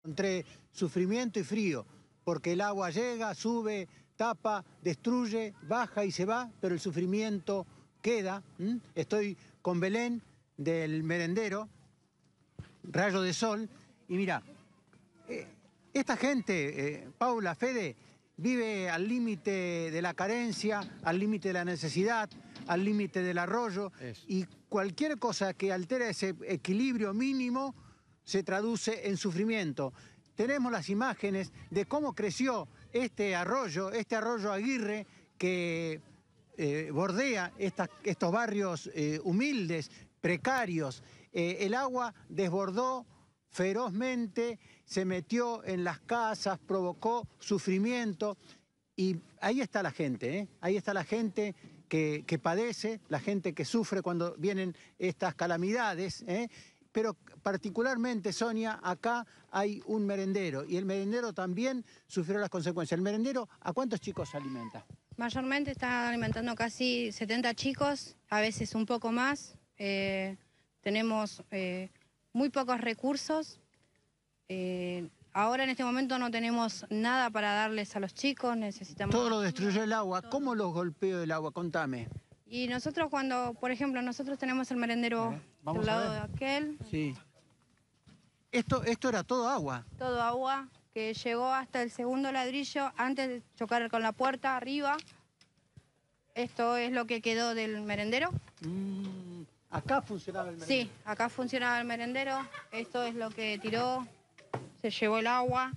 entre sufrimiento y frío, porque el agua llega, sube, tapa, destruye, baja y se va, pero el sufrimiento queda. Estoy con Belén del merendero, Rayo de Sol, y mira, esta gente, Paula, Fede, vive al límite de la carencia, al límite de la necesidad, al límite del arroyo, y cualquier cosa que altere ese equilibrio mínimo se traduce en sufrimiento. Tenemos las imágenes de cómo creció este arroyo Aguirre, que bordea estos barrios humildes, precarios. El agua desbordó ferozmente, se metió en las casas, provocó sufrimiento, y ahí está la gente, ahí está la gente que padece, la gente que sufre cuando vienen estas calamidades, pero particularmente, Sonia, acá hay un merendero, y el merendero también sufrió las consecuencias. ¿El merendero a cuántos chicos alimenta? Mayormente está alimentando casi 70 chicos, a veces un poco más. Tenemos muy pocos recursos. Ahora en este momento no tenemos nada para darles a los chicos, necesitamos... Todo lo destruyó el agua. ¿Cómo los golpeó el agua? Contame. Y nosotros cuando, por ejemplo, nosotros tenemos el merendero del lado de aquel. Sí. Esto era todo agua. Todo agua que llegó hasta el segundo ladrillo antes de chocar con la puerta arriba. Esto es lo que quedó del merendero. ¿Acá funcionaba el merendero? Sí, acá funcionaba el merendero. Esto es lo que tiró, se llevó el agua.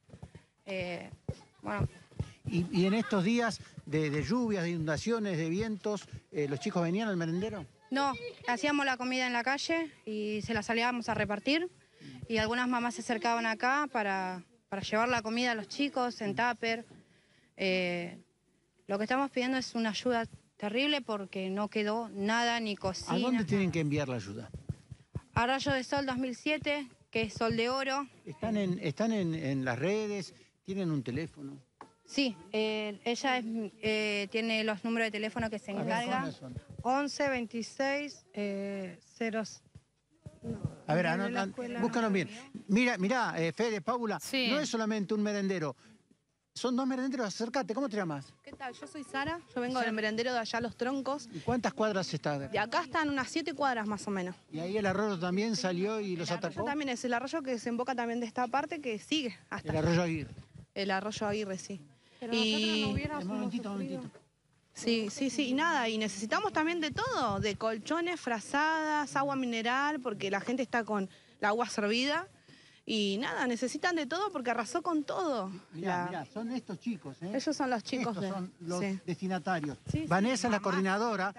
Bueno. ¿Y en estos días de lluvias, de inundaciones, de vientos, los chicos venían al merendero? No, hacíamos la comida en la calle y se la salíamos a repartir. Y algunas mamás se acercaban acá para llevar la comida a los chicos en tupper. Lo que estamos pidiendo es una ayuda terrible porque no quedó nada, ni cocina. ¿A dónde tienen que enviar la ayuda? A Rayo de Sol 2007, que es Sol de Oro. ¿Están en las redes? ¿Tienen un teléfono? Sí, ella tiene los números de teléfono que se encarga. 11 26 0. A ver, búscanos bien. Mira, Fede, Paula, sí. No es solamente un merendero. Son dos merenderos, acércate. ¿Cómo te llamas? ¿Qué tal? Yo soy Sara, yo vengo del merendero de allá Los Troncos. ¿Y cuántas cuadras está? De acá están unas 7 cuadras más o menos. ¿Y ahí el arroyo también salió y los atacó? El arroyo también es el arroyo que desemboca también de esta parte que sigue hasta... El arroyo Aguirre. El arroyo Aguirre, sí. Pero nosotros no hubiéramos Un momentito. Sí, y nada, y necesitamos también de todo, de colchones, frazadas, agua mineral, porque la gente está con el agua servida. Y nada, necesitan de todo porque arrasó con todo. Mirá, son estos chicos, ¿eh? Ellos son los chicos. Estos son los destinatarios. Sí, Vanessa es la mamá, coordinadora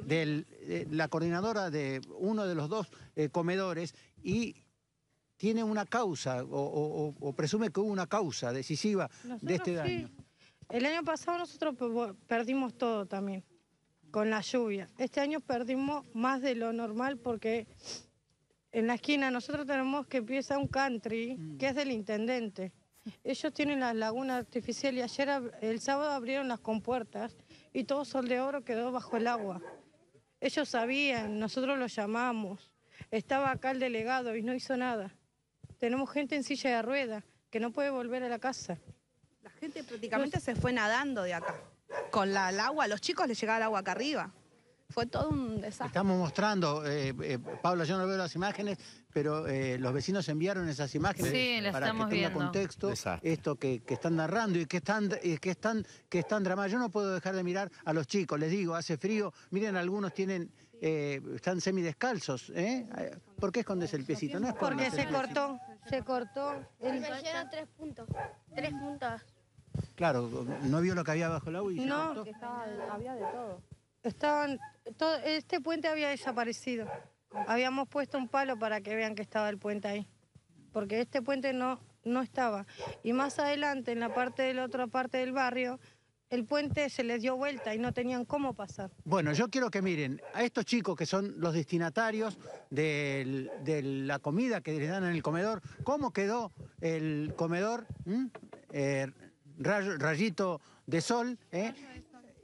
de uno de los dos comedores y tiene una causa o presume que hubo una causa decisiva de este daño. Sí. El año pasado nosotros perdimos todo también, con la lluvia. Este año perdimos más de lo normal porque en la esquina nosotros tenemos que empieza un country, que es del intendente. Ellos tienen la laguna artificial y ayer, el sábado, abrieron las compuertas y todo Sol de Oro quedó bajo el agua. Ellos sabían, nosotros los llamamos. Estaba acá el delegado y no hizo nada. Tenemos gente en silla de ruedas que no puede volver a la casa. La gente prácticamente se fue nadando de acá. Con el agua, a los chicos les llegaba el agua acá arriba. Fue todo un desastre. Estamos mostrando, Paula, yo no veo las imágenes, pero los vecinos enviaron esas imágenes para que tenga contexto esto que están narrando y que están dramados. Yo no puedo dejar de mirar a los chicos, les digo, hace frío, miren, algunos están semidescalzos, ¿Por qué escondes el piecito? No es porque se cortó. Me cayeron 3 puntos, 3 puntas. Claro, no vio lo que había bajo el agua y no, se cortó. había de todo. Este puente había desaparecido. Habíamos puesto un palo para que vean que estaba el puente ahí. Porque este puente no estaba. Y más adelante, en la otra parte del barrio, el puente se les dio vuelta y no tenían cómo pasar. Bueno, yo quiero que miren a estos chicos que son los destinatarios de la comida que les dan en el comedor. ¿Cómo quedó el comedor? Rayito de Sol,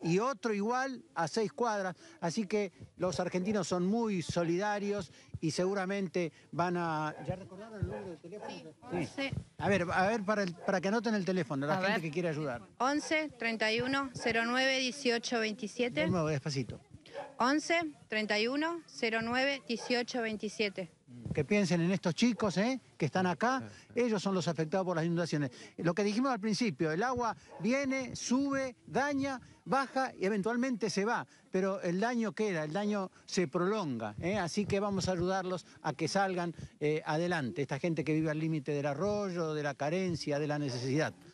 y otro igual a 6 cuadras. Así que los argentinos son muy solidarios y seguramente van a... ¿Ya recordaron el número de teléfono? Sí. A ver, para que anoten el teléfono, la gente que quiere ayudar. 11 31 09 18 27. De nuevo, despacito. 11 31 09 18 27. Que piensen en estos chicos que están acá, ellos son los afectados por las inundaciones. Lo que dijimos al principio, el agua viene, sube, daña, baja y eventualmente se va, pero el daño queda, el daño se prolonga, así que vamos a ayudarlos a que salgan adelante, esta gente que vive al límite del arroyo, de la carencia, de la necesidad.